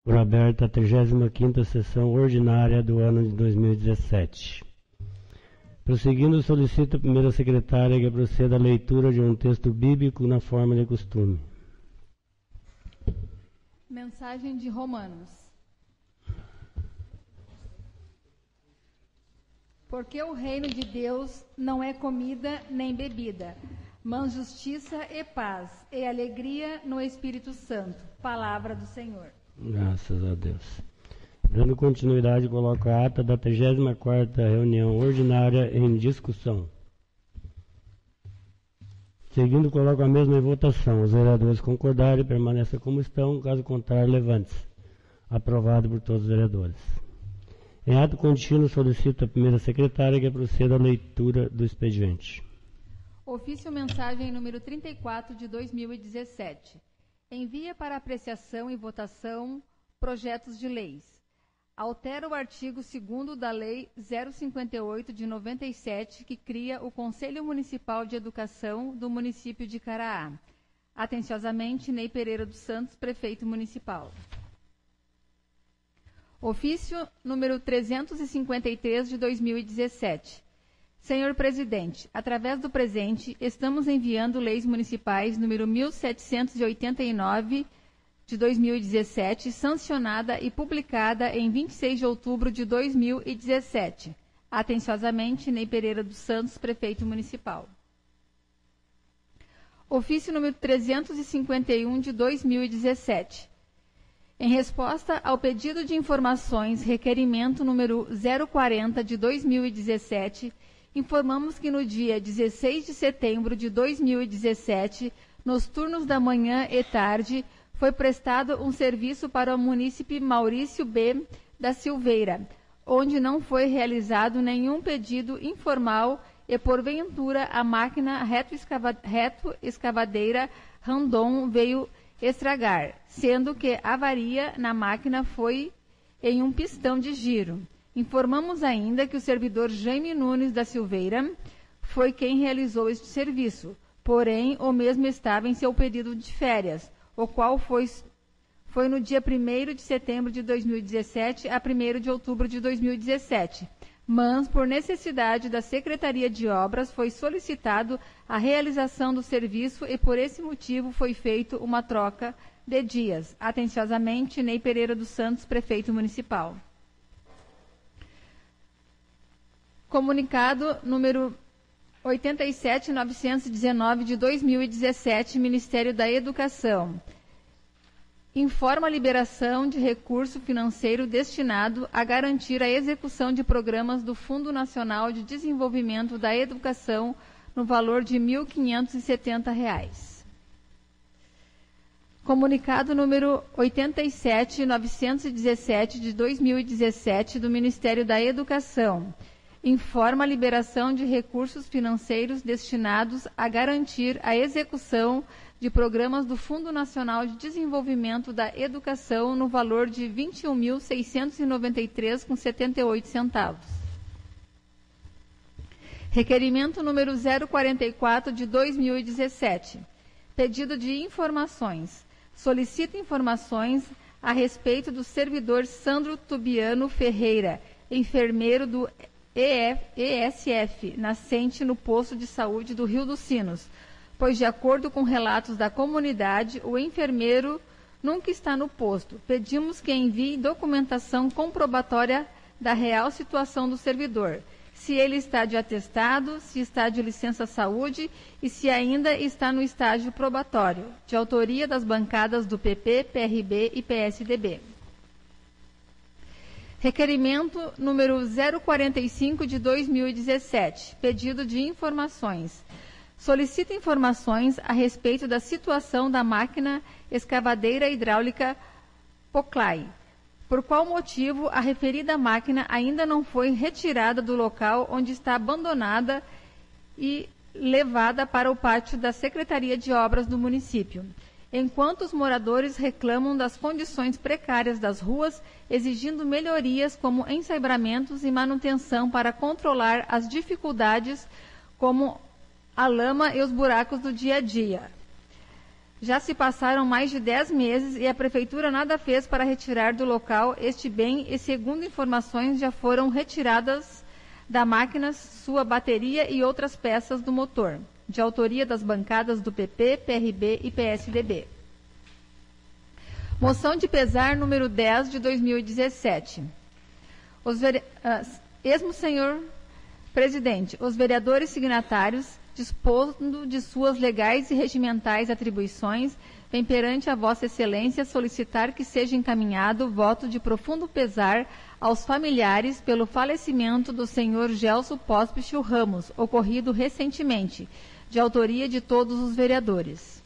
Por aberta a 35ª sessão ordinária do ano de 2017. Prosseguindo, solicito a primeira secretária que proceda à leitura de um texto bíblico na forma de costume. Mensagem de Romanos. Porque o reino de Deus não é comida nem bebida, mas justiça e paz e alegria no Espírito Santo. Palavra do Senhor. Graças a Deus. Dando continuidade, coloco a ata da 34ª reunião ordinária em discussão. Seguindo, coloco a mesma em votação. Os vereadores concordarem, permaneçam como estão. Caso contrário, levante-se. Aprovado por todos os vereadores. Em ato contínuo, solicito a primeira secretária que proceda à leitura do expediente. Ofício mensagem número 34 de 2017. Envia para apreciação e votação projetos de leis. Altera o artigo 2º da Lei 058 de 97, que cria o Conselho Municipal de Educação do município de Caraá. Atenciosamente, Ney Pereira dos Santos, prefeito municipal. Ofício número 353 de 2017. Senhor Presidente, através do presente, estamos enviando leis municipais número 1789 de 2017, sancionada e publicada em 26 de outubro de 2017. Atenciosamente, Ney Pereira dos Santos, prefeito municipal. Ofício número 351 de 2017. Em resposta ao pedido de informações, requerimento número 040 de 2017, informamos que no dia 16 de setembro de 2017, nos turnos da manhã e tarde, foi prestado um serviço para o munícipe Maurício B. da Silveira, onde não foi realizado nenhum pedido informal e, porventura, a máquina reto-escavadeira Randon veio estragar, sendo que a avaria na máquina foi em um pistão de giro. Informamos ainda que o servidor Jaime Nunes da Silveira foi quem realizou este serviço, porém o mesmo estava em seu período de férias, o qual foi no dia 1º de setembro de 2017 a 1º de outubro de 2017. Mas, por necessidade da Secretaria de Obras, foi solicitado a realização do serviço e, por esse motivo, foi feita uma troca de dias. Atenciosamente, Ney Pereira dos Santos, prefeito municipal. Comunicado número 87.919 de 2017, Ministério da Educação. Informa a liberação de recurso financeiro destinado a garantir a execução de programas do Fundo Nacional de Desenvolvimento da Educação no valor de R$ 1.570. Comunicado número 87.917 de 2017 do Ministério da Educação. Informa a liberação de recursos financeiros destinados a garantir a execução de programas do Fundo Nacional de Desenvolvimento da Educação no valor de R$ 21.693,78. Requerimento número 044 de 2017. Pedido de informações. Solicita informações a respeito do servidor Sandro Tubiano Ferreira, enfermeiro do ESF, nascente no posto de saúde do Rio dos Sinos, pois, de acordo com relatos da comunidade, o enfermeiro nunca está no posto. Pedimos que envie documentação comprobatória da real situação do servidor, se ele está de atestado, se está de licença-saúde e se ainda está no estágio probatório, de autoria das bancadas do PP, PRB e PSDB. Requerimento número 045 de 2017, pedido de informações. Solicita informações a respeito da situação da máquina escavadeira hidráulica Poclay. Por qual motivo a referida máquina ainda não foi retirada do local onde está abandonada e levada para o pátio da Secretaria de Obras do município, enquanto os moradores reclamam das condições precárias das ruas, exigindo melhorias como ensaibamentos e manutenção para controlar as dificuldades como a lama e os buracos do dia a dia. Já se passaram mais de 10 meses e a Prefeitura nada fez para retirar do local este bem e, segundo informações, já foram retiradas da máquina sua bateria e outras peças do motor, de autoria das bancadas do PP, PRB e PSDB. Moção de pesar número 10 de 2017. Esmo senhor presidente, os vereadores signatários, dispondo de suas legais e regimentais atribuições, vem perante a Vossa Excelência solicitar que seja encaminhado voto de profundo pesar aos familiares pelo falecimento do senhor Gelson Pospichil Ramos, ocorrido recentemente, de autoria de todos os vereadores.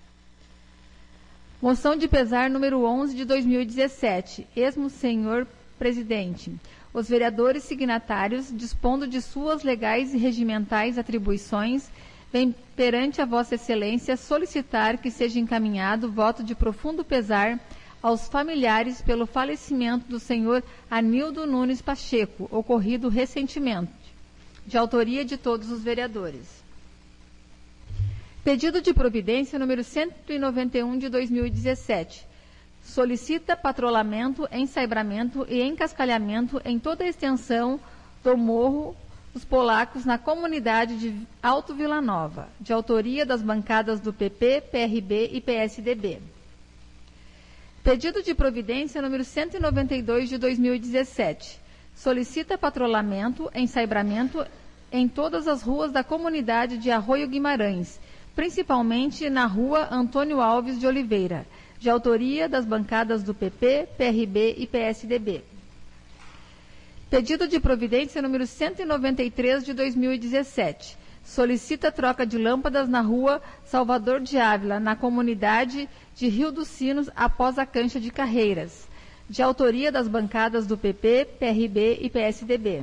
Moção de pesar número 11 de 2017. Esmo senhor presidente, os vereadores signatários, dispondo de suas legais e regimentais atribuições, vem perante a Vossa Excelência solicitar que seja encaminhado voto de profundo pesar aos familiares pelo falecimento do senhor Anildo Nunes Pacheco, ocorrido recentemente, de autoria de todos os vereadores. Pedido de providência número 191 de 2017. Solicita patrulhamento, ensaibramento e encascalhamento em toda a extensão do Morro dos Polacos na comunidade de Alto Vila Nova, de autoria das bancadas do PP, PRB e PSDB. Pedido de providência número 192 de 2017. Solicita patrulhamento, ensaibramento em todas as ruas da comunidade de Arroio Guimarães, principalmente na rua Antônio Alves de Oliveira, de autoria das bancadas do PP, PRB e PSDB. Pedido de providência número 193 de 2017. Solicita troca de lâmpadas na rua Salvador de Ávila, na comunidade de Rio dos Sinos, após a cancha de carreiras, de autoria das bancadas do PP, PRB e PSDB.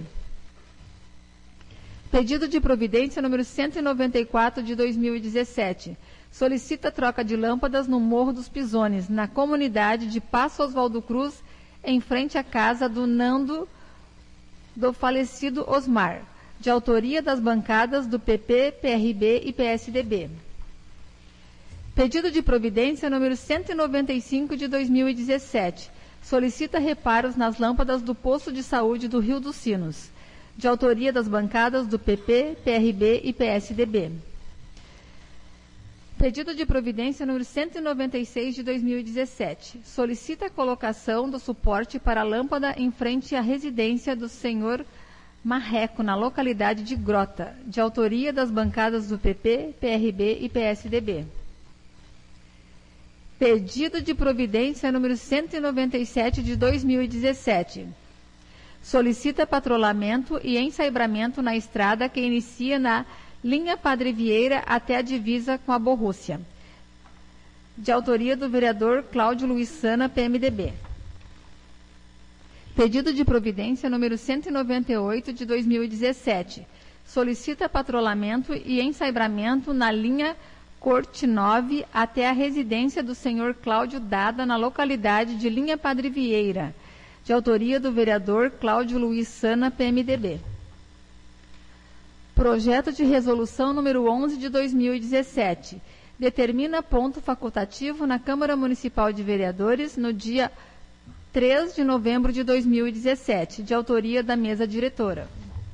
Pedido de providência número 194 de 2017. Solicita troca de lâmpadas no Morro dos Pisones, na comunidade de Passo Oswaldo Cruz, em frente à casa do Nando do falecido Osmar, de autoria das bancadas do PP, PRB e PSDB. Pedido de providência número 195 de 2017. Solicita reparos nas lâmpadas do posto de saúde do Rio dos Sinos, de autoria das bancadas do PP, PRB e PSDB. Pedido de providência número 196 de 2017. Solicita a colocação do suporte para a lâmpada em frente à residência do senhor Marreco, na localidade de Grota, de autoria das bancadas do PP, PRB e PSDB. Pedido de providência número 197 de 2017. Solicita patrulhamento e ensaibramento na estrada que inicia na linha Padre Vieira até a divisa com a Borrússia, de autoria do vereador Cláudio Luiz Sana, PMDB. Pedido de providência número 198 de 2017. Solicita patrulhamento e ensaibramento na linha Corte 9 até a residência do senhor Cláudio Dada, na localidade de linha Padre Vieira, de autoria do vereador Cláudio Luiz Sana, PMDB. Projeto de resolução número 11 de 2017. Determina ponto facultativo na Câmara Municipal de Vereadores no dia 3 de novembro de 2017, de autoria da mesa diretora.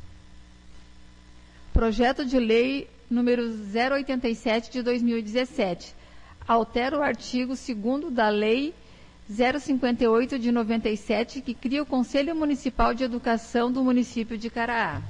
Projeto de lei número 087 de 2017. Altera o artigo 2º da lei 058 de 97, que cria o Conselho Municipal de Educação do município de Caraá.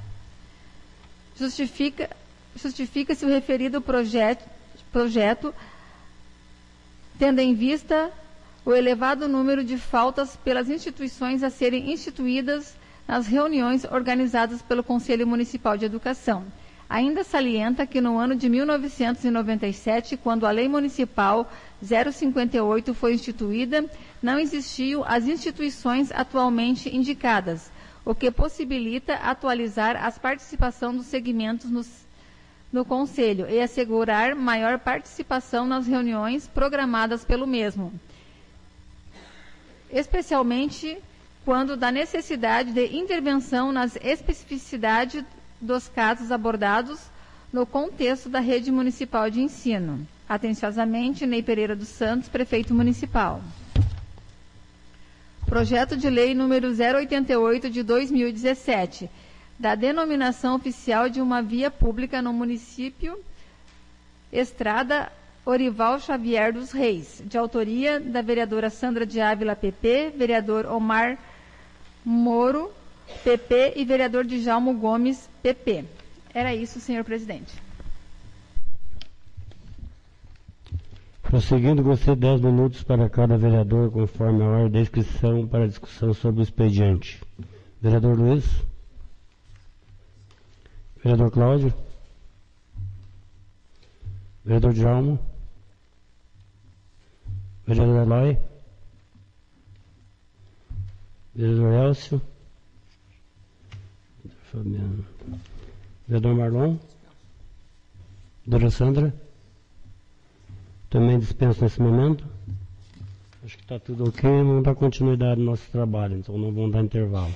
Justifica-se o referido projeto, tendo em vista o elevado número de faltas pelas instituições a serem instituídas nas reuniões organizadas pelo Conselho Municipal de Educação. Ainda salienta que no ano de 1997, quando a Lei Municipal 058 foi instituída, não existiam as instituições atualmente indicadas, o que possibilita atualizar a participação dos segmentos no Conselho e assegurar maior participação nas reuniões programadas pelo mesmo, especialmente quando da necessidade de intervenção nas especificidades dos casos abordados no contexto da rede municipal de ensino. Atenciosamente, Ney Pereira dos Santos, Prefeito Municipal. Projeto de Lei número 088 de 2017, da denominação oficial de uma via pública no município Estrada Orival Xavier dos Reis, de autoria da vereadora Sandra de Ávila, PP, vereador Omar Moro, PP, e vereador Djalmo Gomes, PP. Era isso, senhor presidente. Prosseguindo, você 10 minutos para cada vereador, conforme a ordem da inscrição para discussão sobre o expediente. Vereador Luiz. Vereador Cláudio. Vereador Djalmo. Vereador Eloy. Vereador Elcio. Fabiano. Vereador Marlon. Vereadora Sandra. Também dispenso nesse momento. Acho que está tudo ok, vamos dar continuidade no nosso trabalho, então não vamos dar intervalo.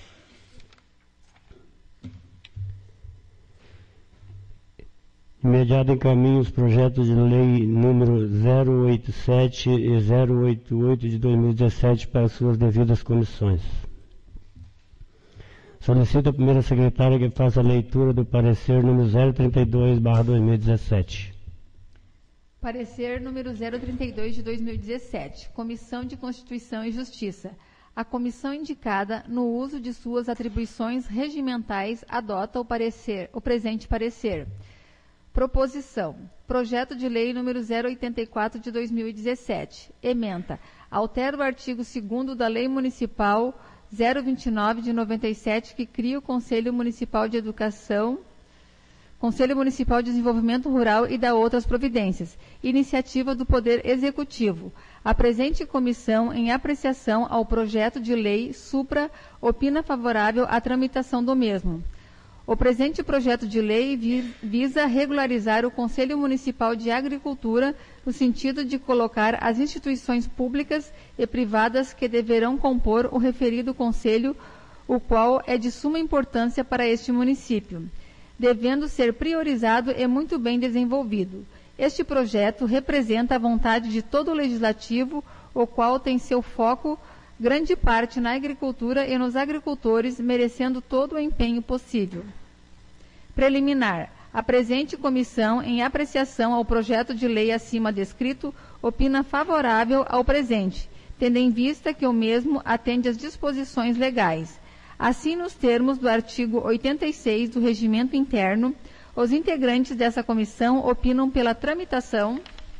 Imediato encaminho os projetos de lei número 087 e 088 de 2017 para suas devidas comissões. Solicito a primeira secretária que faça a leitura do parecer número 032/2017. Parecer número 032 de 2017, Comissão de Constituição e Justiça. A comissão indicada, no uso de suas atribuições regimentais, adota o presente parecer. Proposição. Projeto de Lei número 084 de 2017. Ementa. Altera o artigo 2º da Lei Municipal 029 de 97, que cria o Conselho Municipal de Educação, Conselho Municipal de Desenvolvimento Rural e dá outras providências. Iniciativa do Poder Executivo. A presente comissão, em apreciação ao projeto de lei supra, opina favorável à tramitação do mesmo. O presente projeto de lei visa regularizar o Conselho Municipal de Agricultura no sentido de colocar as instituições públicas e privadas que deverão compor o referido conselho, o qual é de suma importância para este município, devendo ser priorizado e muito bem desenvolvido. Este projeto representa a vontade de todo o Legislativo, o qual tem seu foco grande parte na agricultura e nos agricultores, merecendo todo o empenho possível. Preliminar. A presente comissão, em apreciação ao projeto de lei acima descrito, opina favorável ao presente, tendo em vista que o mesmo atende às disposições legais. Assim, nos termos do artigo 86 do Regimento Interno, os integrantes dessa comissão opinam pela tramitação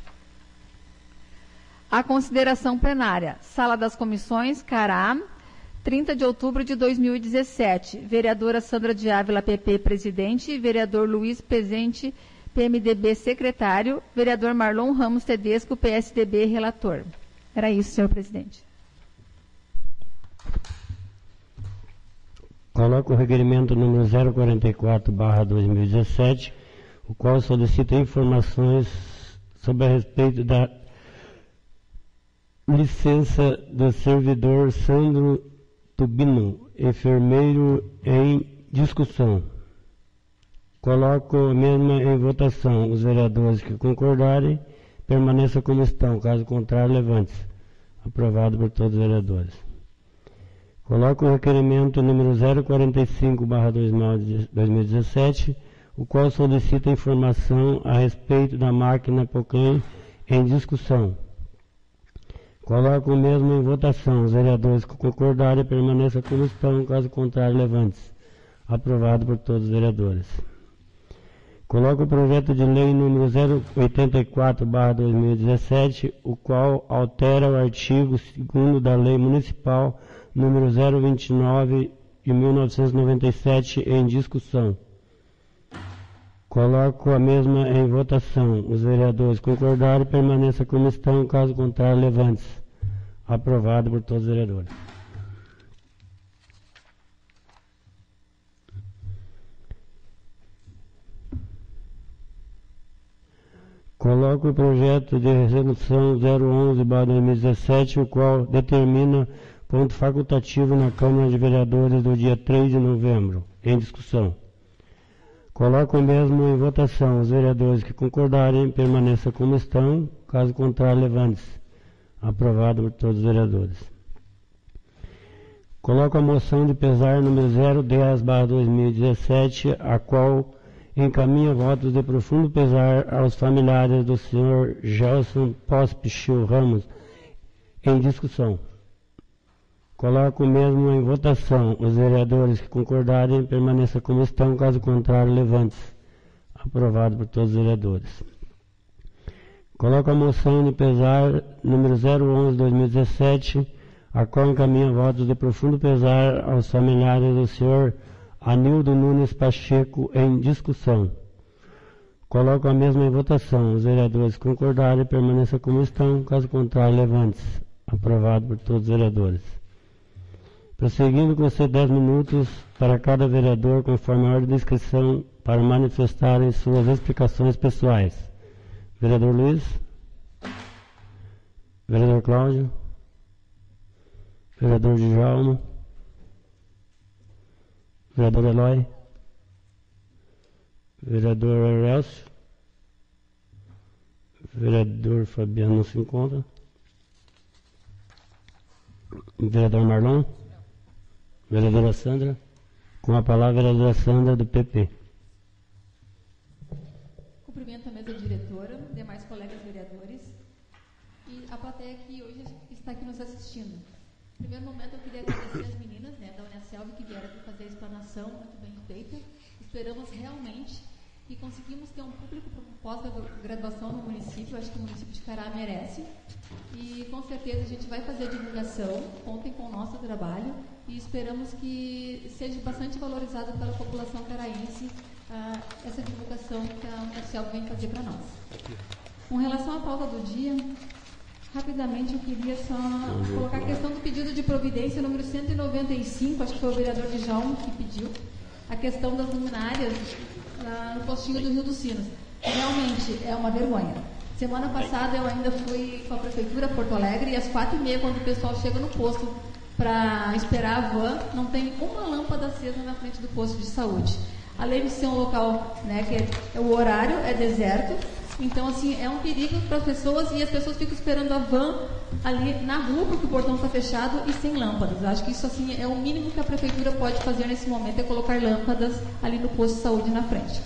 à consideração plenária. Sala das Comissões, Cará, 30 de outubro de 2017. Vereadora Sandra de Ávila, PP, presidente. Vereador Luiz Pezente, PMDB, secretário. Vereador Marlon Ramos Tedesco, PSDB, relator. Era isso, senhor presidente. Coloco o requerimento número 044/2017, o qual solicita informações sobre a respeito da licença do servidor Sandro Tubino, enfermeiro, em discussão. Coloco a mesma em votação. Os vereadores que concordarem, permaneçam como estão. Caso contrário, levante-se. Aprovado por todos os vereadores. Coloco o requerimento número 045/2017, o qual solicita informação a respeito da máquina POCAM em discussão. Coloco o mesmo em votação. Os vereadores que concordarem, permaneçam como estão. Caso contrário, levante-se. Aprovado por todos os vereadores. Coloco o projeto de lei número 084/2017, o qual altera o artigo 2º da Lei Municipal número 029 de 1997 em discussão. Coloco a mesma em votação. Os vereadores concordarem, permaneça como estão. Caso contrário, levante-se. Aprovado por todos os vereadores. Coloco o projeto de resolução 011/2017, o qual determina ponto facultativo na Câmara de Vereadores do dia 3 de novembro, em discussão. Coloco mesmo em votação. Os vereadores que concordarem, permaneça como estão. Caso contrário, levante-se. Aprovado por todos os vereadores. Coloco a moção de pesar número 010/2017, a qual encaminha votos de profundo pesar aos familiares do senhor Gelson Pospichil Ramos, em discussão. Coloco mesmo em votação. Os vereadores que concordarem, permaneça como estão. Caso contrário, levante-se. Aprovado por todos os vereadores. Coloco a moção de pesar número 011/2017, a qual encaminha votos de profundo pesar aos familiares do senhor Anildo Nunes Pacheco, em discussão. Coloco a mesma em votação. Os vereadores que concordarem, permaneça como estão. Caso contrário, levante-se. Aprovado por todos os vereadores. Prosseguindo com 10 minutos para cada vereador, conforme a ordem de inscrição, para manifestarem suas explicações pessoais. Vereador Luiz. Vereador Cláudio. Vereador Djalma. Vereador Eloy. Vereador Aurélcio. Vereador Fabiano não se encontra. Vereador Marlon. Vereadora Sandra. Com a palavra, vereadora Sandra, do PP. Cumprimento a mesa diretora, demais colegas vereadores e a plateia que hoje está aqui nos assistindo. No primeiro momento, eu queria agradecer as meninas da Uniaselv que vieram aqui fazer a explanação, muito bem feita. Esperamos realmente e conseguimos ter um público para pós-graduação no município. Acho que o município de Cará merece. E com certeza a gente vai fazer a divulgação, contem com o nosso trabalho e esperamos que seja bastante valorizada pela população caraense essa divulgação que a Uniaselv vem fazer para nós. Com relação à pauta do dia, rapidamente eu queria só colocar a questão do pedido de providência número 195, acho que foi o vereador Djalma que pediu, a questão das luminárias no postinho do Rio dos Sinos. Realmente é uma vergonha. Semana passada eu ainda fui com a Prefeitura Porto Alegre e às 4h30, quando o pessoal chega no posto para esperar a van, não tem uma lâmpada acesa na frente do posto de saúde. Além de ser um local, que o horário é deserto, então assim, é um perigo para as pessoas e as pessoas ficam esperando a van ali na rua porque o portão está fechado e sem lâmpadas. Eu acho que isso assim é o mínimo que a Prefeitura pode fazer nesse momento, é colocar lâmpadas ali no posto de saúde na frente.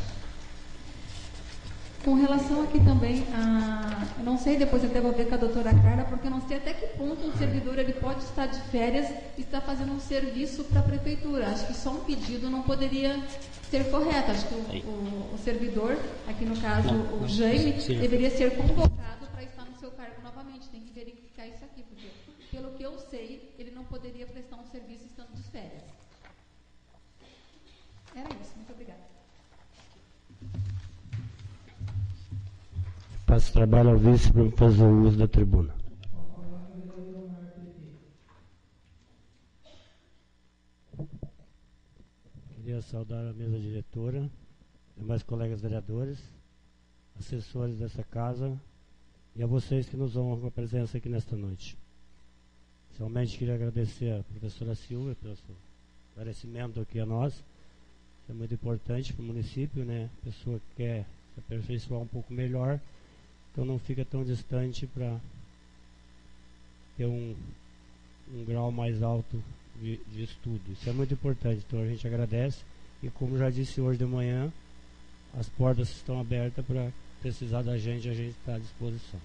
Com relação aqui também eu não sei, depois eu até vou ver com a doutora Carla, porque eu não sei até que ponto um servidor ele pode estar de férias e estar fazendo um serviço para a Prefeitura. Acho que só um pedido não poderia ser correto. Acho que o servidor, aqui no caso o Jaime, deveria ser convocado para estar no seu cargo novamente. Tem que verificar isso aqui, porque pelo que eu sei, ele não poderia prestar um serviço estando de férias. Era isso, muito obrigada. Passo o trabalho ao vice para fazer o uso da tribuna. Queria saudar a mesa diretora, demais colegas vereadores, assessores dessa casa e a vocês que nos honram com a presença aqui nesta noite. Inicialmente queria agradecer à professora Silvia pelo seu esclarecimento aqui a nós. Isso é muito importante para o município, A pessoa que quer se aperfeiçoar um pouco melhor, então não fica tão distante para ter um grau mais alto de estudo. Isso é muito importante, então a gente agradece e, como já disse hoje de manhã, as portas estão abertas para precisar da gente, a gente está à disposição.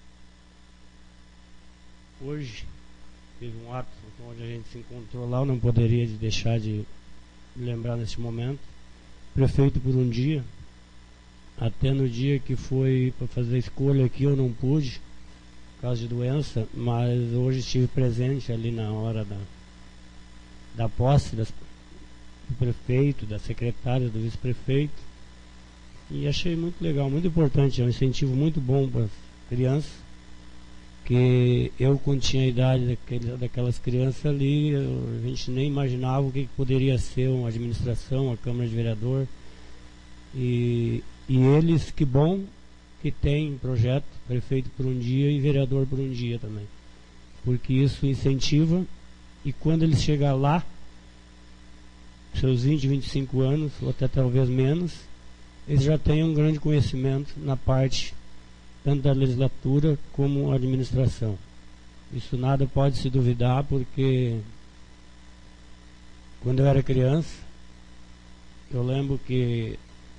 Hoje teve um ato onde a gente se encontrou lá, eu não poderia deixar de lembrar nesse momento. Prefeito por um dia, até no dia que foi para fazer a escolha aqui eu não pude, por causa de doença, mas hoje estive presente ali na hora da posse do prefeito, da secretária, do vice-prefeito, e achei muito legal, muito importante, é um incentivo muito bom para as crianças, que eu, quando tinha a idade daquelas crianças ali, a gente nem imaginava o que poderia ser uma administração, a Câmara de Vereador, e eles, que bom que tem projeto, prefeito por um dia e vereador por um dia também, porque isso incentiva, e quando eles chegar lá, seus 20, 25 anos, ou até talvez menos, eles já têm um grande conhecimento na parte tanto da legislatura como a administração. Isso nada pode se duvidar, porque quando eu era criança, eu lembro que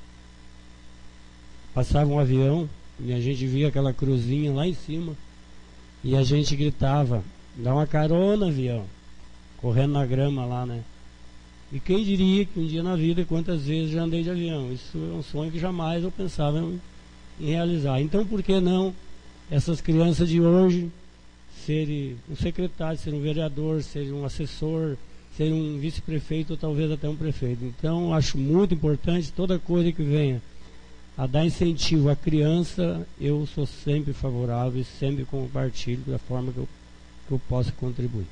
passava um avião e a gente via aquela cruzinha lá em cima e a gente gritava: dá uma carona, avião, correndo na grama lá, né? E quem diria que um dia na vida, quantas vezes já andei de avião? Isso é um sonho que jamais eu pensava em realizar. Então, por que não essas crianças de hoje serem um secretário, serem um vereador, serem um assessor, serem um vice-prefeito ou talvez até um prefeito? Então, acho muito importante toda coisa que venha a dar incentivo à criança. Eu sou sempre favorável e sempre compartilho da forma que eu possa contribuir.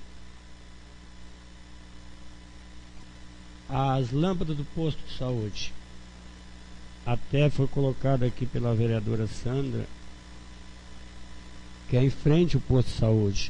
As lâmpadas do posto de saúde, até foi colocado aqui pela vereadora Sandra, que é em frente ao posto de saúde,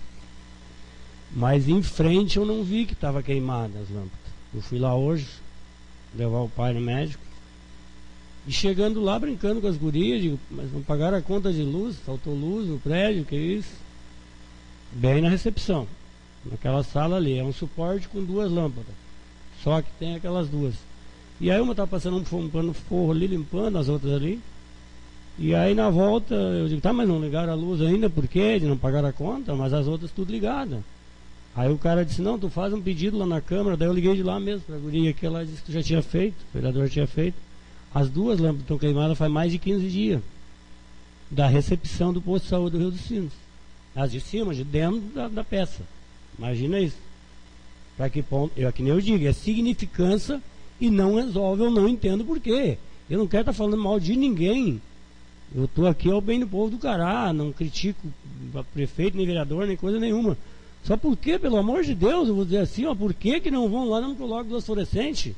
mas em frente eu não vi que estava queimada as lâmpadas. Eu fui lá hoje levar o pai no médico e chegando lá, brincando com as gurias, digo: mas não pagaram a conta de luz? Faltou luz no prédio, que isso? Bem na recepção, naquela sala ali, é um suporte com 2 lâmpadas, só que tem aquelas 2. E aí uma tá passando um pano forro ali, limpando as outras ali. E aí na volta eu digo: tá, mas não ligaram a luz ainda, por quê? De não pagar a conta, mas as outras tudo ligadas. Aí o cara disse: não, tu faz um pedido lá na Câmara. Daí eu liguei de lá mesmo pra guria, que ela disse que já tinha feito, o vereador tinha feito. As 2 lâmpadas estão queimadas faz mais de 15 dias, da recepção do posto de saúde do Rio dos Sinos. As de cima, de dentro da peça. Imagina isso. Para que ponto? Que nem eu digo, é significância e não resolve. Eu não entendo por quê. Eu não quero estar falando mal de ninguém. Eu estou aqui ao bem do povo do Cará, não critico prefeito, nem vereador, nem coisa nenhuma. Só porque, pelo amor de Deus, eu vou dizer assim, ó, por que não vão lá e não colocam 2 fluorescentes?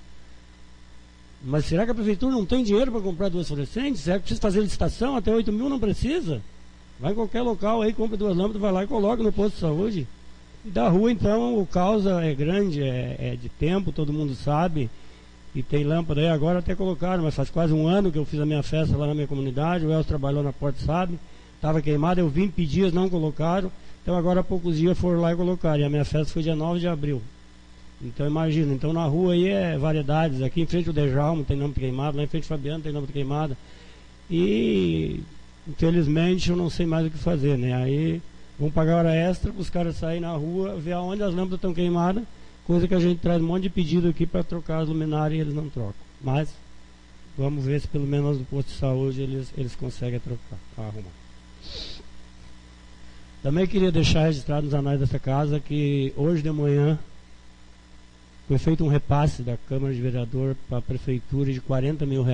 Mas será que a prefeitura não tem dinheiro para comprar 2 fluorescentes? Será que precisa fazer licitação? Até 8 mil não precisa? Vai em qualquer local aí, compra 2 lâmpadas, vai lá e coloca no posto de saúde. E da rua, então, o causa é grande, é de tempo, todo mundo sabe. E tem lâmpada aí, agora até colocaram, mas faz quase um ano que eu fiz a minha festa lá na minha comunidade. O Elcio trabalhou na porta, sabe? Estava queimada, eu vim pedir, eles não colocaram. Então agora há poucos dias foram lá e colocaram. E a minha festa foi dia 9 de abril. Então imagina, então na rua aí é variedades. Aqui em frente ao Dejalmo tem lâmpada queimada, lá em frente ao Fabiano tem lâmpada queimada. E infelizmente eu não sei mais o que fazer, né? Aí vão pagar hora extra para os caras saírem na rua, ver aonde as lâmpadas estão queimadas. Coisa que a gente traz um monte de pedido aqui para trocar as luminárias e eles não trocam. Mas vamos ver se pelo menos no posto de saúde eles conseguem trocar, arrumar. Também queria deixar registrado nos anais dessa casa que hoje de manhã foi feito um repasse da Câmara de Vereador para a Prefeitura de R$40 mil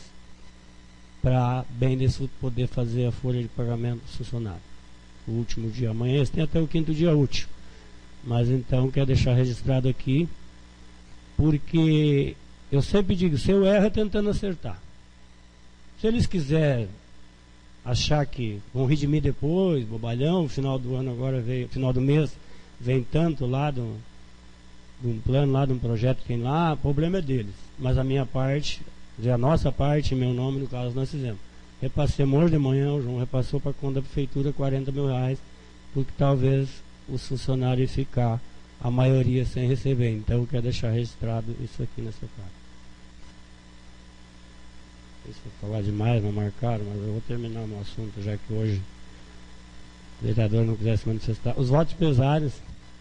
para bem desse poder fazer a folha de pagamento dos funcionários. O último dia, amanhã eles têm até o 5º dia útil. Mas então quero deixar registrado aqui, porque eu sempre digo, se eu erro é tentando acertar. Se eles quiserem achar que vão rir de mim depois, bobalhão, final do ano agora veio, final do mês, vem tanto lá de um plano lá, de um projeto que tem lá, o problema é deles. Mas a minha parte, a nossa parte, em meu nome, no caso, nós fizemos. Repassemos hoje de manhã, o João repassou para a conta da Prefeitura R$40 mil, porque talvez os funcionários ficar, a maioria sem receber. Então eu quero deixar registrado isso aqui nessa parte. Não sei se vou falar demais, não marcaram, mas eu vou terminar o meu assunto, já que hoje o vereador não quiser se manifestar. Os votos pesares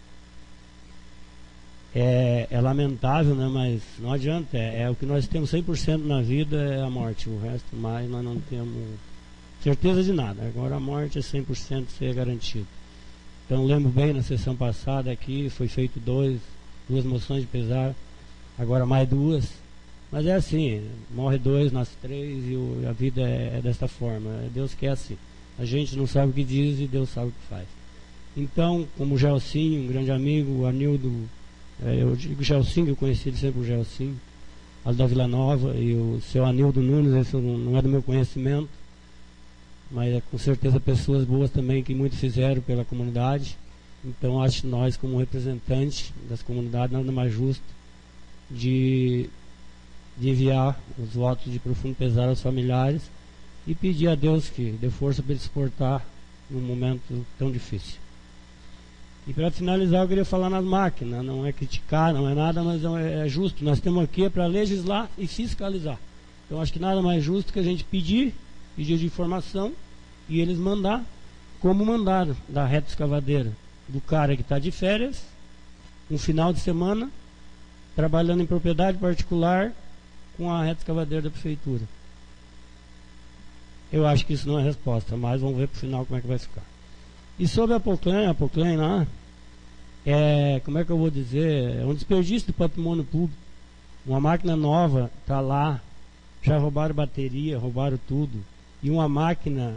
é lamentável, né? Mas não adianta, é o que nós temos 100% na vida, é a morte. O resto mais nós não temos certeza de nada. Agora a morte é 100% ser garantido. Então lembro bem, na sessão passada aqui foi feito duas moções de pesar, agora mais 2. Mas é assim, morre 2, nasce 3 e a vida é desta forma. Deus quer assim. A gente não sabe o que diz e Deus sabe o que faz. Então, como o Gelsinho, um grande amigo, o Anildo, eu digo Gelsinho, que eu conheci ele sempre o Gelsinho, ali da Vila Nova, e o seu Anildo Nunes, esse não é do meu conhecimento, mas é com certeza pessoas boas também que muito fizeram pela comunidade. Então acho que nós, como representantes das comunidades, nada mais justo de de enviar os votos de profundo pesar aos familiares e pedir a Deus que dê força para ele suportar num momento tão difícil. E para finalizar, eu queria falar nas máquinas, não é criticar, não é nada, mas é justo. Nós estamos aqui para legislar e fiscalizar. Então acho que nada mais justo que a gente pedir de informação e eles mandar, como mandaram da reta escavadeira, do cara que está de férias, um final de semana, trabalhando em propriedade particular com a reta escavadeira da prefeitura. Eu acho que isso não é resposta, mas vamos ver para o final como é que vai ficar. E sobre a Apoclen lá, como é que eu vou dizer, é um desperdício do patrimônio público. Uma máquina nova está lá, já roubaram bateria, roubaram tudo. E uma máquina,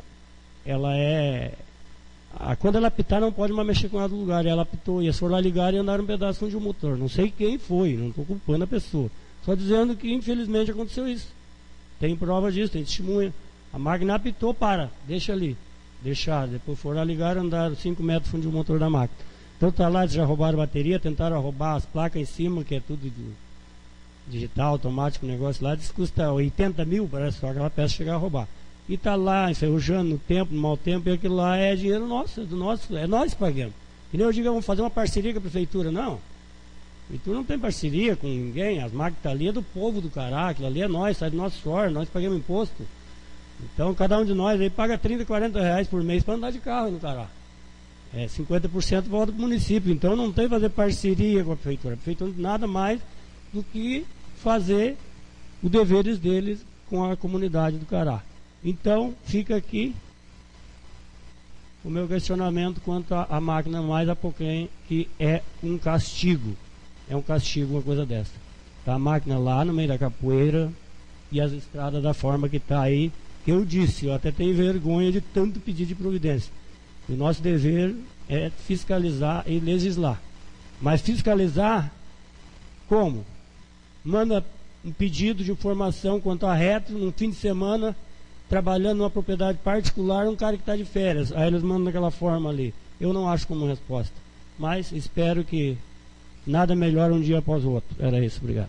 quando ela apitar não pode mais mexer com ela do lugar. Ela apitou, e eles foram lá ligar e andaram um pedaço de um motor. Não sei quem foi, não estou culpando a pessoa. Só dizendo que infelizmente aconteceu isso. Tem prova disso, tem testemunha. A máquina apitou, deixa ali. Deixaram, depois foram lá ligar e andaram 5 metros fundo do motor da máquina. Então tá lá, eles já roubaram bateria, tentaram roubar as placas em cima, que é tudo digital, automático, negócio lá, diz que custa 80 mil, parece só aquela peça chegar a roubar. E tá lá, enferrujando no tempo, no mau tempo, e aquilo lá é dinheiro nosso, é nós que pagamos. E nem eu digo, vamos fazer uma parceria com a prefeitura, não. A prefeitura não tem parceria com ninguém, as máquinas estão ali, é do povo do Cará, aquilo ali é nós, sai do nosso suor, nós pagamos imposto. Então cada um de nós aí paga 30, 40 reais por mês para andar de carro no Cará. 50% volta para o município, então não tem que fazer parceria com a prefeitura. A prefeitura não tem nada mais do que fazer os deveres deles com a comunidade do Cará. Então fica aqui o meu questionamento quanto à máquina mais Apoclen, que é um castigo. É um castigo uma coisa dessa. Tá a máquina lá no meio da capoeira e as estradas da forma que está aí. Eu disse, eu até tenho vergonha de tanto pedido de providência. O nosso dever é fiscalizar e legislar. Mas fiscalizar como? Manda um pedido de informação quanto a reto, num fim de semana, trabalhando numa propriedade particular, um cara que está de férias. Aí eles mandam daquela forma ali. Eu não acho como resposta. Mas espero que nada melhore um dia após o outro. Era isso, obrigado.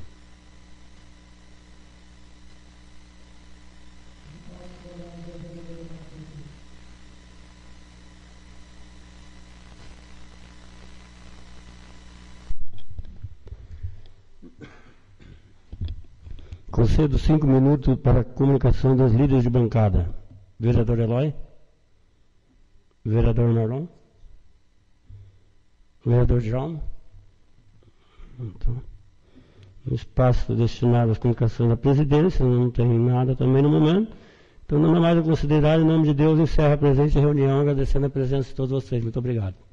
Concedo 5 minutos para a comunicação dos líderes de bancada. Vereador Eloy. Vereador Marlon. Vereador João. Então, no espaço destinado às comunicações da presidência, não tem nada também no momento. Então, não é mais a considerar, em nome de Deus, encerra a presente reunião, agradecendo a presença de todos vocês. Muito obrigado.